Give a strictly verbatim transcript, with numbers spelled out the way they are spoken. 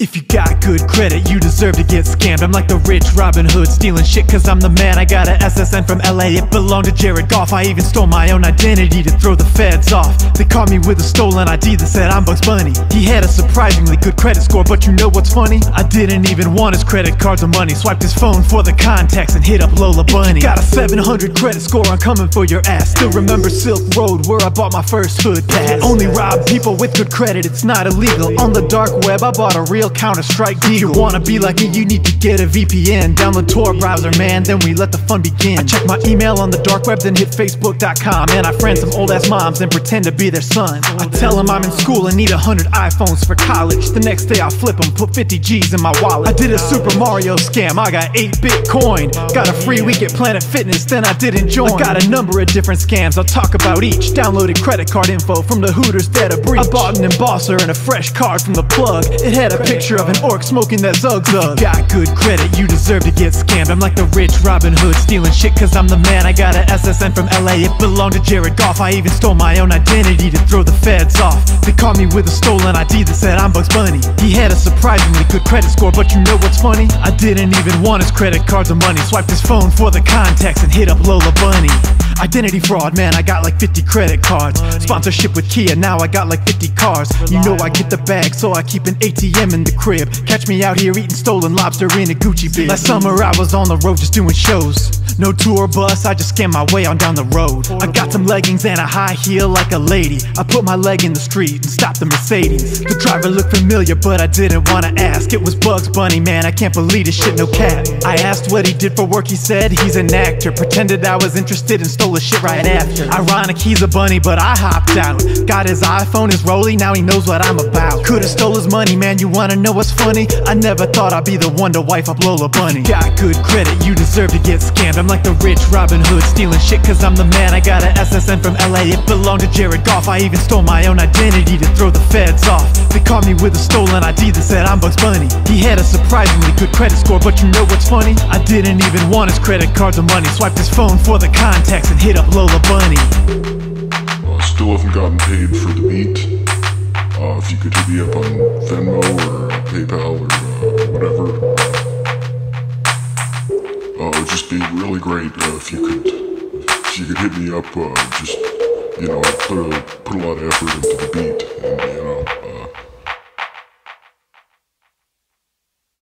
If you got good credit, you deserve to get scammed. I'm like the rich Robin Hood, stealing shit cause I'm the man. I got a S S N from L A, it belonged to Jared Goff. I even stole my own identity to throw the feds off. They caught me with a stolen I D that said I'm Bugs Bunny. He had a surprisingly good credit score, but you know what's funny? I didn't even want his credit cards or money. Swiped his phone for the contacts and hit up Lola Bunny. Got a seven hundred credit score, I'm coming for your ass. Still remember Silk Road where I bought my first hood pass. Only rob people with good credit, it's not illegal. On the dark web I bought a real Counter-Strike deagle. If you wanna be like me, you need to get a V P N. Download Tor browser, man, then we let the fun begin. I check my email on the dark web, then hit facebook dot com. And I friend some old ass moms and pretend to be their son. I tell them I'm in school and need a hundred iPhones for college. The next day I flip them, put fifty G's in my wallet. I did a Super Mario scam, I got eight Bitcoin. Got a free week at Planet Fitness, then I didn't join. I got a number of different scams, I'll talk about each. Downloaded credit card info from the Hooters that a breach. I bought an embosser and a fresh card from the plug. It had a picture of an orc smoking that Zug Zug. If you got good credit, you deserve to get scammed. I'm like the rich Robin Hood, stealing shit cause I'm the man. I got a S S N from L A, it belonged to Jared Goff. I even stole my own identity to throw the feds off. They caught me with a stolen I D that said I'm Bugs Bunny. He had a surprisingly good credit score, but you know what's funny? I didn't even want his credit cards or money. Swiped his phone for the contacts and hit up Lola Bunny. Identity fraud, man, I got like fifty credit cards. Sponsorship with Kia, now I got like fifty cars. You know I get the bag, so I keep an A T M in the crib. Catch me out here eating stolen lobster in a Gucci bib. Last summer I was on the road just doing shows. No tour bus, I just scammed my way on down the road. I got some leggings and a high heel like a lady. I put my leg in the street and stopped the Mercedes. The driver looked familiar, but I didn't wanna ask. It was Bugs Bunny, man, I can't believe this shit, no cap. I asked what he did for work, he said he's an actor. Pretended I was interested and stole his shit right after. Ironic, he's a bunny, but I hopped out. Got his iPhone, his rollie, now he knows what I'm about. Could've stole his money, man, you wanna know what's funny? I never thought I'd be the one to wife up Lola Bunny. Got good credit, you deserve to get scammed. I'm like the rich Robin Hood, stealing shit cause I'm the man. I got a S S N from L A, it belonged to Jared Goff. I even stole my own identity to throw the feds off. They caught me with a stolen I D that said I'm Bugs Bunny. He had a surprisingly good credit score, but you know what's funny? I didn't even want his credit cards or money. Swiped his phone for the contacts and hit up Lola Bunny. Uh, still haven't gotten paid for the beat. Uh, if you could hit me up on Venmo or PayPal or uh, whatever. Uh, it would just be really great uh, if you could, if you could hit me up. Uh, just you know, I put a put a lot of effort into the beat, and you know, uh,